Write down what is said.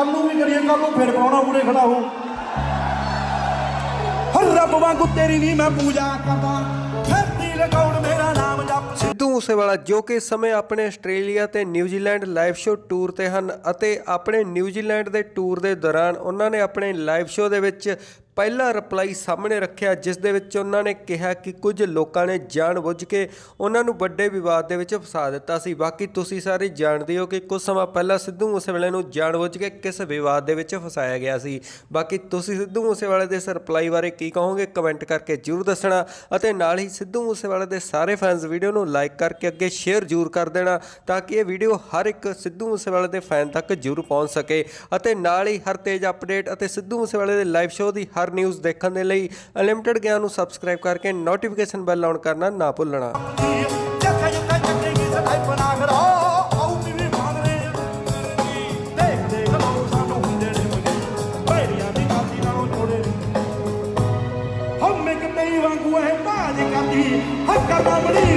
कल नूं भी करिए, कल नूं फिर प्राहुणा मूहरे खड़ा हो। रब वांगू तेरी नहीं मैं पूजा करदा, धरती लगाउण मेरा नाम जप। सिद्धू मूसेवाला जो कि इस समय अपने आस्ट्रेलिया ਤੇ ਨਿਊਜ਼ੀਲੈਂਡ ਲਾਈਵ ਸ਼ੋ ਟੂਰ ਤੇ ਹਨ ਅਤੇ ਆਪਣੇ ਨਿਊਜ਼ੀਲੈਂਡ ਦੇ ਟੂਰ ਦੇ ਦੌਰਾਨ ਉਹਨਾਂ ਨੇ ਆਪਣੇ ਲਾਈਵ ਸ਼ੋ ਦੇ ਵਿੱਚ ਪਹਿਲਾ ਰਿਪਲਾਈ ਸਾਹਮਣੇ ਰੱਖਿਆ, ਜਿਸ ਦੇ ਵਿੱਚ ਉਹਨਾਂ ਨੇ ਕਿਹਾ ਕਿ ਕੁਝ ਲੋਕਾਂ ਨੇ ਜਾਣ ਬੁੱਝ ਕੇ ਉਹਨਾਂ ਨੂੰ ਵੱਡੇ ਵਿਵਾਦ ਦੇ ਵਿੱਚ ਫਸਾ ਦਿੱਤਾ ਸੀ। ਬਾਕੀ ਤੁਸੀਂ ਸਾਰੇ ਜਾਣਦੇ ਹੋ ਕਿ ਕੁਝ ਸਮਾਂ ਪਹਿਲਾਂ ਸਿੱਧੂ ਮੂਸੇਵਾਲੇ ਨੂੰ ਜਾਣ ਬੁੱਝ ਕੇ ਕਿਸ ਵਿਵਾਦ ਦੇ ਵਿੱਚ ਫਸਾਇਆ ਗਿਆ ਸੀ। ਬਾਕੀ ਤੁਸੀਂ ਸਿੱਧੂ ਮੂਸੇਵਾਲੇ ਦੇ ਇਸ ਰਿਪਲਾਈ ਬਾਰੇ ਕੀ ਕਹੋਗੇ, ਕਮੈਂਟ ਕਰਕੇ ਜ਼ਰੂਰ ਦੱਸਣਾ ਅਤੇ ਨਾਲ ਹੀ ਸਿੱਧੂ ਮੂਸੇਵਾਲੇ ਦੇ ਸਾਰੇ ਫੈਨਸ ਵੀਡੀਓ ਨੂੰ ਲਾਈਕ ਕਰਕੇ ਅੱਗੇ ਸ਼ੇਅਰ ਜ਼ਰੂਰ ਕਰ ਦੇਣਾ ਤਾਂ ਕਿ ਇਹ ਵੀਡੀਓ ਹਰ ਇੱਕ ਸਿੱਧੂ ਮੂਸੇਵਾਲੇ ਦੇ ਫੈਨ ਤੱਕ ਜ਼ਰੂਰ ਪਹੁੰਚ ਸਕੇ। ਅਤੇ ਨਾਲ ਹੀ ਹਰ ਤੇਜ਼ ਅਪਡੇਟ ਅਤੇ ਸਿੱਧੂ ਮੂਸੇਵਾਲੇ ਦੇ ਲਾਈਵ ਸ਼ੋਅ ਦੀ ਹਰ न्यूज़ देखने के लिए अनलिमिटेड ज्ञान ਨੂੰ सबसक्राइब करके नोटिफिकेशन बेल ऑन करना ना भूलना। हम एक तेरी वांगू है बाज करदी हक्का बड़ी